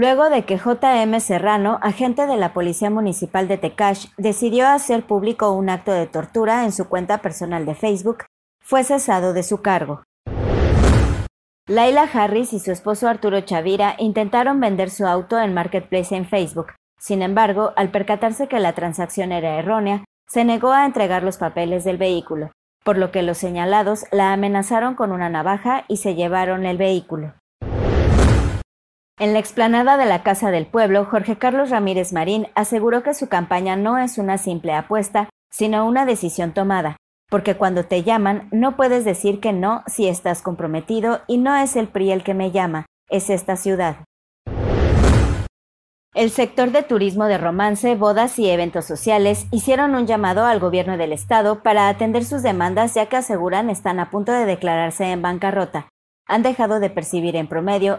luego de que J.M. Serrano, agente de la Policía Municipal de Tecash, decidió hacer público un acto de tortura en su cuenta personal de Facebook, fue cesado de su cargo. Laila Harris y su esposo Arturo Chavira intentaron vender su auto en Marketplace en Facebook. Sin embargo, al percatarse que la transacción era errónea, se negó a entregar los papeles del vehículo, por lo que los señalados la amenazaron con una navaja y se llevaron el vehículo. En la explanada de la Casa del Pueblo, Jorge Carlos Ramírez Marín aseguró que su campaña no es una simple apuesta, sino una decisión tomada, porque cuando te llaman no puedes decir que no si estás comprometido y no es el PRI el que me llama, es esta ciudad. El sector de turismo de romance, bodas y eventos sociales hicieron un llamado al gobierno del estado para atender sus demandas, ya que aseguran están a punto de declararse en bancarrota. Han dejado de percibir en promedio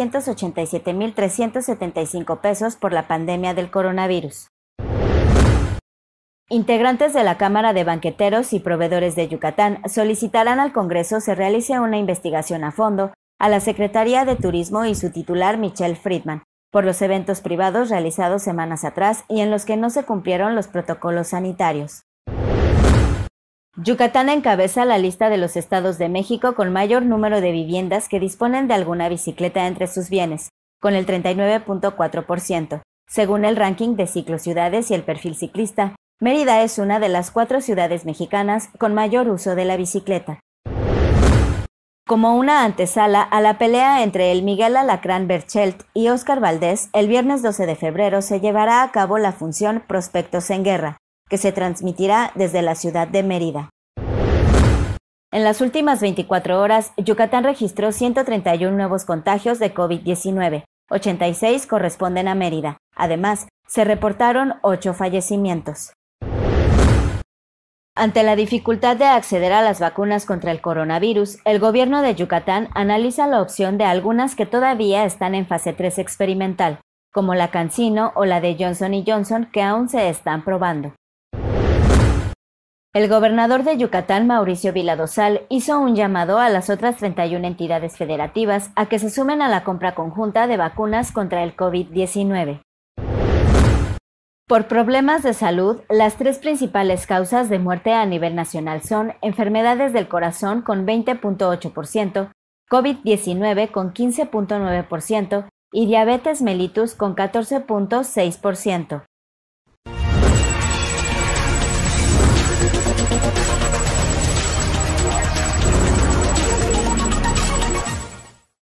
787,375 pesos por la pandemia del coronavirus. Integrantes de la Cámara de Banqueteros y Proveedores de Yucatán solicitarán al Congreso se realice una investigación a fondo a la Secretaría de Turismo y su titular Michelle Friedman por los eventos privados realizados semanas atrás y en los que no se cumplieron los protocolos sanitarios. Yucatán encabeza la lista de los estados de México con mayor número de viviendas que disponen de alguna bicicleta entre sus bienes, con el 39.4%. Según el ranking de ciclociudades y el perfil ciclista, Mérida es una de las 4 ciudades mexicanas con mayor uso de la bicicleta. Como una antesala a la pelea entre el Miguel Alacrán Berchelt y Óscar Valdés, el viernes 12 de febrero se llevará a cabo la función Prospectos en Guerra, que se transmitirá desde la ciudad de Mérida. En las últimas 24 horas, Yucatán registró 131 nuevos contagios de COVID-19, 86 corresponden a Mérida. Además, se reportaron 8 fallecimientos. Ante la dificultad de acceder a las vacunas contra el coronavirus, el gobierno de Yucatán analiza la opción de algunas que todavía están en fase 3 experimental, como la CanSino o la de Johnson & Johnson, que aún se están probando. El gobernador de Yucatán, Mauricio Vila Dosal, hizo un llamado a las otras 31 entidades federativas a que se sumen a la compra conjunta de vacunas contra el COVID-19. Por problemas de salud, las 3 principales causas de muerte a nivel nacional son enfermedades del corazón con 20.8%, COVID-19 con 15.9% y diabetes mellitus con 14.6%.